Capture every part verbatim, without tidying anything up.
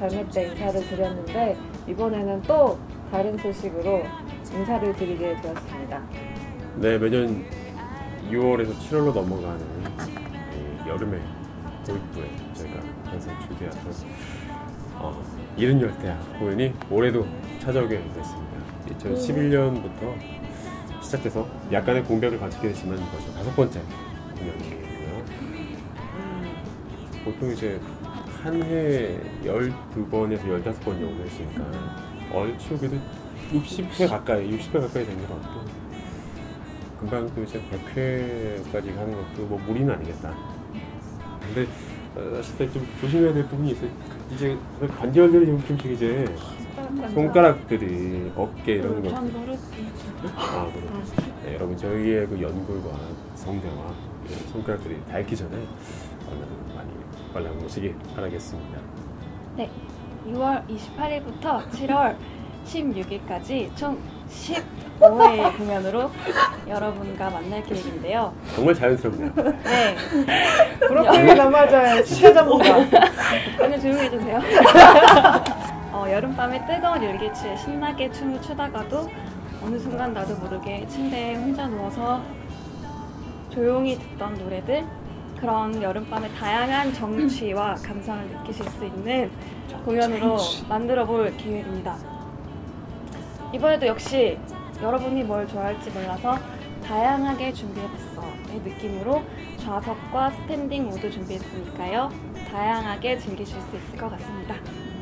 발매 때 인사를 드렸는데 이번에는 또 다른 소식으로 인사를 드리게 되었습니다. 네, 매년 유월에서 칠월로 넘어가는 이 여름의 도입부에 저희가 항상 주제하던 어, 이른 열대야 공연이 올해도 찾아오게 됐습니다. 이천십일 년부터 시작돼서 약간의 공백을 갖추게 됐지만 벌써 다섯 번째 공연이고요. 보통 이제 한 해 열두 번에서 열다섯 번 정도 했으니까 얼추 그래도 육십 회 가까이, 육십 회 가까이 된 것 같고, 금방 또 이제 백 회까지 하는 것도 뭐 무리는 아니겠다. 근데 어, 사실 좀 조심해야 될 부분이 있어요. 이제 관절들이 조금씩 이제 손가락들이 어깨 이런 것. 전 무릎이. 아, 무릎. 네, 여러분 저희의 그 연골과 성대와 손가락들이 닳기 전에 얼른 많이 관람 오시기 바라겠습니다. 네, 유월 이십팔일부터 칠월 십육일까지 총 십오 회의 공연으로 여러분과 만날 계획인데요. 정말 자연스럽네요. 네. 브로콜리 넘어져요. 시차 전문가. 오늘 조용히 해주세요. 어, 여름밤의 뜨거운 열기치에 신나게 춤을 추다가도 어느 순간 나도 모르게 침대에 혼자 누워서 조용히 듣던 노래들, 그런 여름밤의 다양한 정취와 감상을 느끼실 수 있는 공연으로 만들어 볼 계획입니다. 이번에도 역시 여러분이 뭘 좋아할지 몰라서 다양하게 준비해봤어의 느낌으로 좌석과 스탠딩 모두 준비했으니까요. 다양하게 즐기실 수 있을 것 같습니다.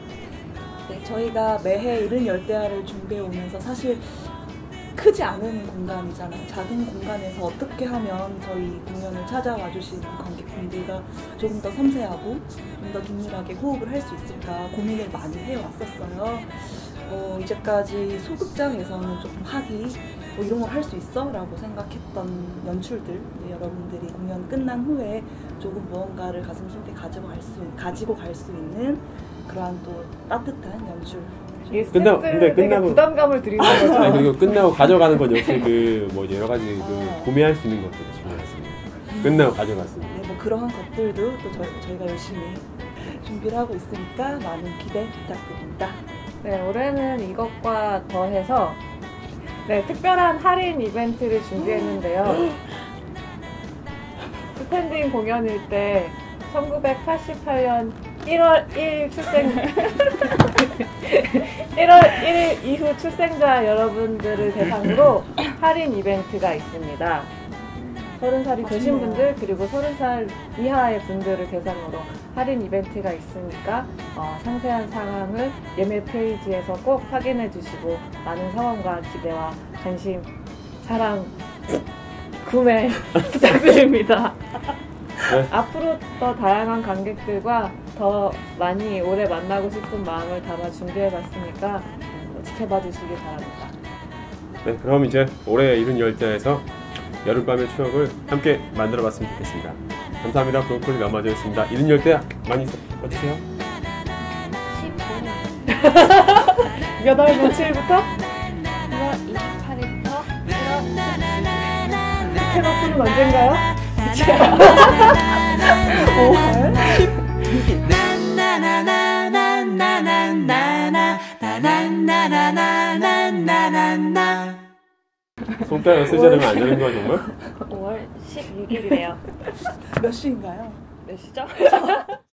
네, 저희가 매해 이른 열대야를 준비해 오면서 사실 크지 않은 공간이잖아요. 작은 공간에서 어떻게 하면 저희 공연을 찾아와 주시는 관객분들과 조금 더 섬세하고 좀 더 긴밀하게 호흡을 할 수 있을까 고민을 많이 해왔었어요. 어, 이제까지 소극장에서는 조금 하기, 뭐 이런 걸 할 수 있어? 라고 생각했던 연출들, 네, 여러분들이 공연 끝난 후에 조금 무언가를 가슴 속에 가지고 갈 수, 가지고 갈 수 있는 그러한 또 따뜻한 연출. 끝나, 근데 끝나고 부담감을 드리는 거죠. 네, 그리고 끝나고 가져가는 건 역시 그 뭐 여러 가지 그 구매할 수 있는 것들이 중요했습니다. 끝나고 가져갔습니다. 네, 뭐 그러한 것들도 또 저희, 저희가 열심히 준비를 하고 있으니까 많은 기대 부탁드립니다. 네, 올해는 이것과 더해서 네, 특별한 할인 이벤트를 준비했는데요. 스탠딩 공연일 때 천구백팔십팔년 일월 일일 출생 일월 일일 이후 출생자 여러분들을 대상으로 할인 이벤트가 있습니다. 서른 살이 되신 분들 그리고 서른 살 이하의 분들을 대상으로 할인 이벤트가 있으니까 어, 상세한 상황을 예매 페이지에서 꼭 확인해 주시고 많은 사랑과 기대와 관심, 사랑, 구매 부탁드립니다. 네. 앞으로 더 다양한 관객들과 더 많이 오래 만나고 싶은 마음을 담아 준비해봤으니까 지켜봐 주시기 바랍니다. 네, 그럼 이제 올해 이른 열대야에서 여름밤의 추억을 함께 만들어봤으면 좋겠습니다. 감사합니다. 브로콜리 남아저였습니다. 이른 열대야 많이 와주세요. 십오 년 몇 월 며칠부터? 유월 이십팔일부터 칠월 스케너프는 언젠가요? 오월 손가락 쓰자면 안 되는 거야 정말? 오월 십육일이래요. 몇 시인가요? 몇 시죠?